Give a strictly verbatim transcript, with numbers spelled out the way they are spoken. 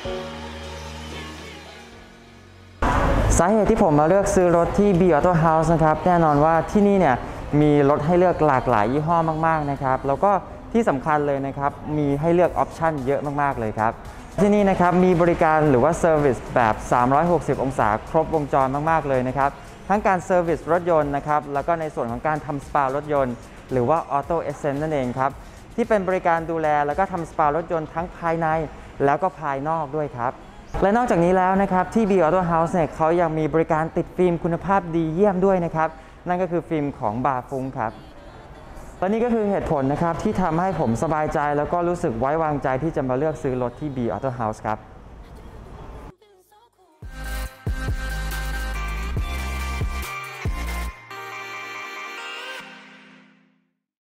สาเหตุที่ผมมาเลือกซื้อรถที่ บี Auto House นะครับแน่นอนว่าที่นี่เนี่ยมีรถให้เลือกหลากหลายยี่ห้อมากๆนะครับแล้วก็ที่สำคัญเลยนะครับมีให้เลือกออปชั่นเยอะมากๆเลยครับที่นี่นะครับมีบริการหรือว่าเซอร์วิสแบบสามร้อยหกสิบองศาครบวงจรมากๆเลยนะครับทั้งการเซอร์วิสรถยนต์นะครับแล้วก็ในส่วนของการทำสปารถยนต์หรือว่า Auto Essence นั่นเองครับที่เป็นบริการดูแลแล้วก็ทำสปารถยนต์ทั้งภายในแล้วก็ภายนอกด้วยครับและนอกจากนี้แล้วนะครับที่ บี Auto House เนี่ยเขายังมีบริการติดฟิล์มคุณภาพดีเยี่ยมด้วยนะครับนั่นก็คือฟิล์มของบาฟุงครับและนี่ก็คือเหตุผลนะครับที่ทำให้ผมสบายใจแล้วก็รู้สึกไว้วางใจที่จะมาเลือกซื้อรถที่ บี Auto House ครับ